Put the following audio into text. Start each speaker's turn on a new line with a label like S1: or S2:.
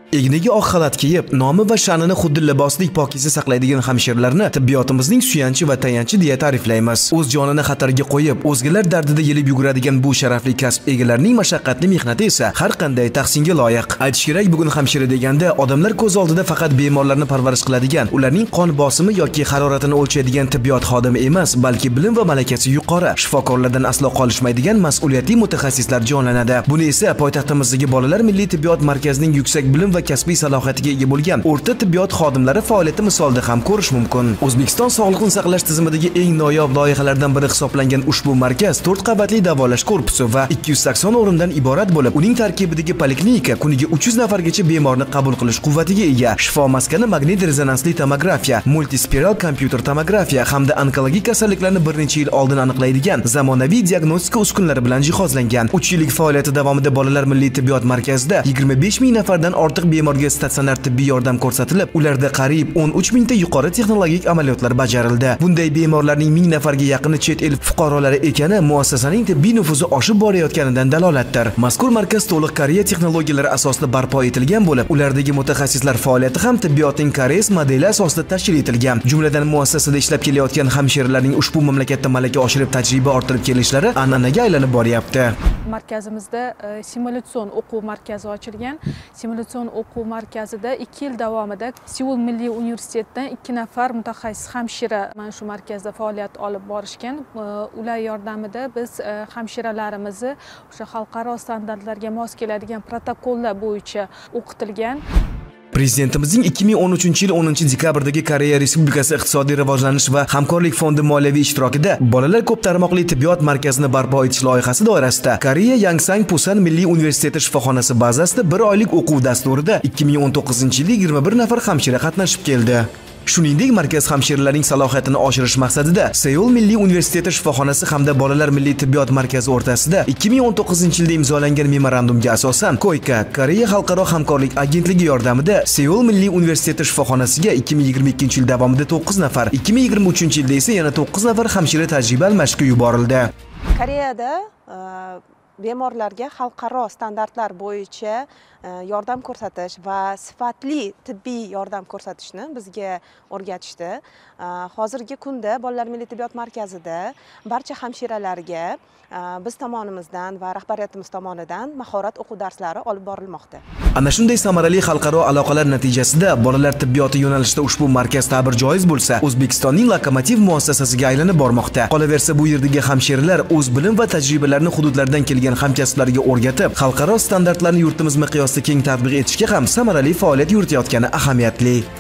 S1: Egniga oq xalat kiyib, nomi va sha'nini xuddi libosdek pokiza saqlaydigan hamshiralarni tibbiyotimizning suyanchi va tayanchi deya ta'riflaymiz. O'z jonini xatarga qo'yib, o'zgalar dardida yelib yuguradigan bu sharafli kasb egalarining mashaqqatli mehnati esa har qanday tahsinga loyiq. Aytish kerak, bugun hamshira deganda odamlar ko'z oldida faqat bemorlarni parvarish qiladigan, ularning qon bosimi yoki haroratini o'lchaydigan tibbiyot xodimi emas, balki bilim va malakasi yuqori, shifokorlardan aslo qolishmaydigan mas'uliyatli mutaxassislar jonlanadi. Buni esa poytaxtimizdagi Bolalar milliy tibbiyot markazining yuksak bilim va kasbiy salohiyatiga ega bo'lgan o'rta tibbiyot xodimlari faoliyati misolida ham ko'rish mumkin. O'zbekiston sog'liqni saqlash tizimidagi eng noyob loyihalardan biri hisoblangan ushbu markaz 4 qavatli davolash korpusi va 280 o'rindan iborat bo'lib, uning tarkibidagi poliklinika kuniga 300 nafargacha bemorni qabul qilish quvvatiga ega. Shifo maskani magnit rezonansli tomografiya, multispiral kompyuter tomografiya hamda onkologik kasalliklarni bir necha yil oldin aniqlaydigan zamonaviy diagnostika uskunalari bilan jihozlangan. 3 yillik faoliyati davomida Bolalar milliy tibbiyot markazida 25 ming nafardan ortiq bemorga statsionar tibbiy yordam ko'rsatilib, ularda qariyb 13 mingta yuqori texnologik amaliyotlar bajarildi. Bunday bemorlarning 1000 nafarga yaqini chet el fuqarolari ekani muassasaning tibbiy nufuzi oshib borayotganidan dalolatdir. Mazkur markaz to'liq Koreya texnologiyalari asosida barpo etilgan bo'lib, ulardagi mutaxassislar faoliyati ham tibbiyotning koreys modeli asosida tashkil etilgan. Jumladan muassasada ishlab kelayotgan hamshiralarning ushbu mamlakatda malaka oshirib tajriba orttirib kelishlari an'anaga aylanib boryapti.
S2: Markazimizda simulyatsion o'quv markazi ochilgan. Simulyatsion o'quv markazida 2 yil davomida Seul Milliy universitetidan 2 nafar mutaxassis hamshira mana shu markazda faoliyat olib borishgan. Ular yordamida biz hamshiralarimizni o'sha xalqaro standartlarga mos keladigan protokollar bo'yicha o'qitilgan.
S1: Prezidentimizning 2013-yil 10-dekabrdagi Koreya Respublikasi iqtisodiy rivojlanish va hamkorlik fondi moliyaviy ishtirokida bolalar ko'p tarmoqli tibbiyot markazini barpo etish loyihasi doirasida Koreya Yangsang Pusan Milliy universiteti shifoxonasi bazasida 1 oylik o'quv dasturida 2019-yilda 21 nafar hamshira qatnashib keldi. Shuningdek, markaz hamshiralarning salohiyatini oshirish maqsadida Seul Milliy universiteti shifoxonasi hamda Bolalar milliy tibbiyot markazi o'rtasida 2019-yilda imzolangan memorandumga asosan Koyka Koreya xalqaro hamkorlik agentligi yordamida Seul Milliy universiteti shifoxonasiga 2022-yil davomida 9 nafar, 2023-yilda esa yana 9 nafar hamshira tajriba almashishga yuborildi.
S3: Koreyada bemorlarga xalqaro standartlar bo'yicha yordam ko'rsatish va sifatli tibbiy yordam ko'rsatishni bizga o'rgatishdi. Hozirgi kunda Bolalar milliy tibbiyot markazida barcha hamshiralarga biz tomonimizdan va rahbariyatimiz tomonidan mahorat o'quv darslari olib borilmoqda.
S1: Ana shunday samarali xalqaro aloqalar natijasida bolalar tibbiyoti yo'nalishida ushbu markaz ta'bir joiz bo'lsa, O'zbekistonning lokomotiv muassasasiga aylanib bormoqda. Qolaversa, bu yerdagi hamshiralar o'z bilim va tajribalarini hududlardan kelgan hamkasblariga o'rgatib, xalqaro standartlarni yurtimiz miqyosida keng tatbiq etishga ham samarali faoliyat yuritayotgani ahamiyatli.